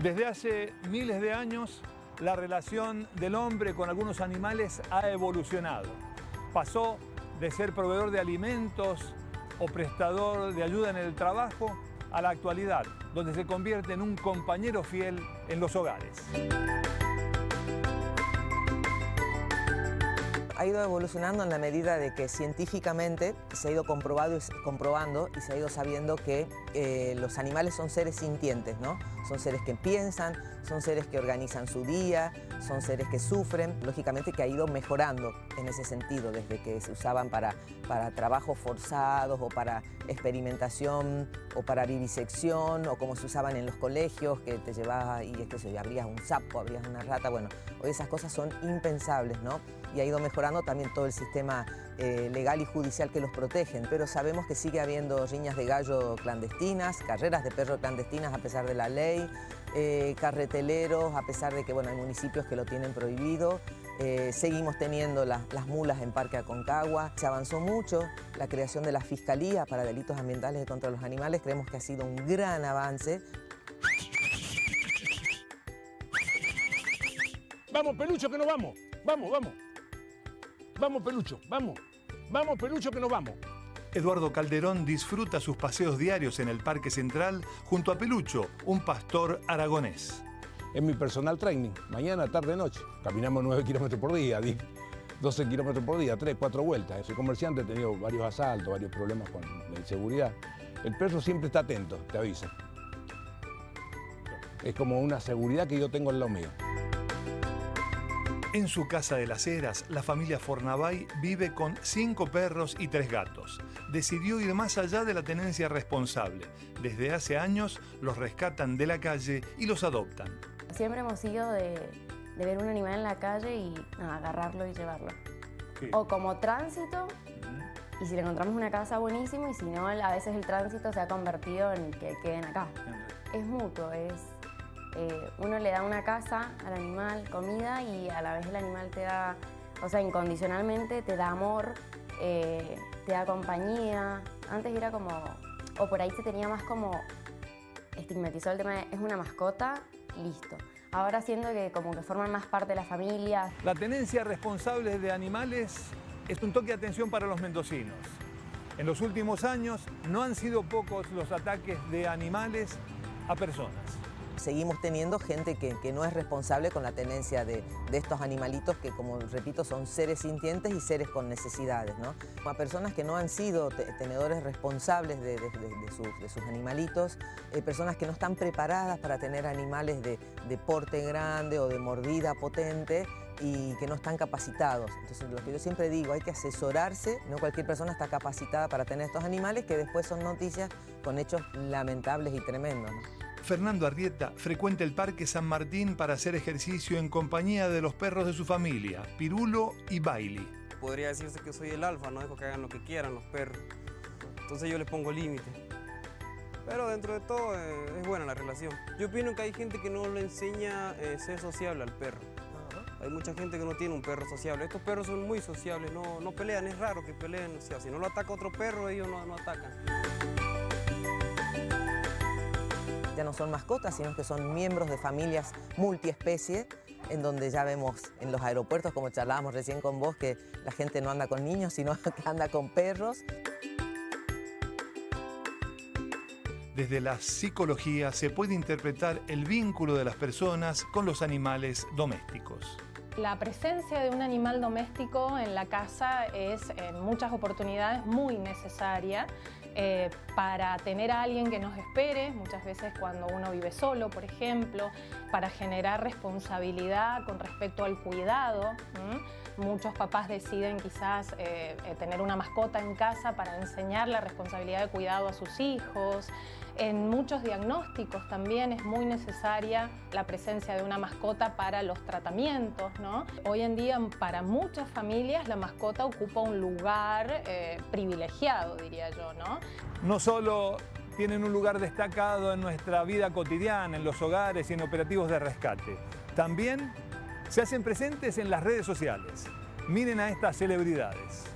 Desde hace miles de años, la relación del hombre con algunos animales ha evolucionado. Pasó de ser proveedor de alimentos o prestador de ayuda en el trabajo a la actualidad, donde se convierte en un compañero fiel en los hogares. Ha ido evolucionando en la medida de que científicamente se ha ido comprobando y se ha ido sabiendo que los animales son seres sintientes, ¿no? Son seres que piensan, son seres que organizan su día, son seres que sufren. Lógicamente que ha ido mejorando en ese sentido, desde que se usaban para trabajos forzados o para experimentación o para vivisección, o como se usaban en los colegios, que te llevabas y abrías un sapo, abrías una rata. Bueno, hoy esas cosas son impensables, ¿no? Y ha ido mejorando también todo el sistema legal y judicial que los protegen, pero sabemos que sigue habiendo riñas de gallo clandestinas, carreras de perro clandestinas a pesar de la ley, carreteleros a pesar de que bueno, hay municipios que lo tienen prohibido. Seguimos teniendo las mulas en Parque Aconcagua. Se avanzó mucho la creación de la Fiscalía para Delitos Ambientales y contra los Animales. Creemos que ha sido un gran avance. Vamos, Pelucho, que nos vamos. Vamos, vamos. Vamos, Pelucho, vamos. Vamos, Pelucho, que nos vamos. Eduardo Calderón disfruta sus paseos diarios en el Parque Central junto a Pelucho, un pastor aragonés. Es mi personal training, mañana, tarde, noche. Caminamos 9 kilómetros por día, 12 kilómetros por día, 3, 4 vueltas. Soy comerciante, he tenido varios asaltos, varios problemas con la inseguridad. El perro siempre está atento, te avisa. Es como una seguridad que yo tengo en lo mío. En su casa de las Heras, la familia Fornabay vive con 5 perros y 3 gatos. Decidió ir más allá de la tenencia responsable. Desde hace años los rescatan de la calle y los adoptan. Siempre hemos sido de ver un animal en la calle y agarrarlo y llevarlo. ¿Qué? O como tránsito, y si le encontramos una casa, buenísimo, y si no, a veces el tránsito se ha convertido en que queden acá. Es mutuo, uno le da una casa al animal, comida, y a la vez el animal te da, o sea, incondicionalmente te da amor, te da compañía. Antes era como, o por ahí se tenía más como estigmatizado el tema de es una mascota, listo. Ahora siento que como que forman más parte de la familia. La tenencia responsable de animales es un toque de atención para los mendocinos. En los últimos años no han sido pocos los ataques de animales a personas. Seguimos teniendo gente que no es responsable con la tenencia de estos animalitos que, como repito, son seres sintientes y seres con necesidades, ¿no? A personas que no han sido tenedores responsables de sus animalitos, personas que no están preparadas para tener animales de porte grande o de mordida potente y que no están capacitados. Entonces, lo que yo siempre digo, hay que asesorarse, no cualquier persona está capacitada para tener estos animales que después son noticias con hechos lamentables y tremendos, ¿no? Fernando Arrieta frecuenta el Parque San Martín para hacer ejercicio en compañía de los perros de su familia, Pirulo y Bailey. Podría decirse que soy el alfa, no dejo que hagan lo que quieran los perros. Entonces yo les pongo límites. Pero dentro de todo es buena la relación. Yo opino que hay gente que no le enseña a ser sociable al perro. Hay mucha gente que no tiene un perro sociable. Estos perros son muy sociables, no pelean, es raro que peleen. O sea, si no lo ataca otro perro, ellos no atacan. Ya no son mascotas, sino que son miembros de familias multiespecie, en donde ya vemos en los aeropuertos, como charlábamos recién con vos, que la gente no anda con niños, sino que anda con perros. Desde la psicología se puede interpretar el vínculo de las personas con los animales domésticos. La presencia de un animal doméstico en la casa es en muchas oportunidades muy necesaria para tener a alguien que nos espere, muchas veces cuando uno vive solo, por ejemplo, para generar responsabilidad con respecto al cuidado. Muchos papás deciden quizás tener una mascota en casa para enseñar la responsabilidad de cuidado a sus hijos. En muchos diagnósticos también es muy necesaria la presencia de una mascota para los tratamientos, ¿no? Hoy en día para muchas familias la mascota ocupa un lugar privilegiado, diría yo, ¿no? No solo tienen un lugar destacado en nuestra vida cotidiana, en los hogares y en operativos de rescate, también se hacen presentes en las redes sociales. Miren a estas celebridades.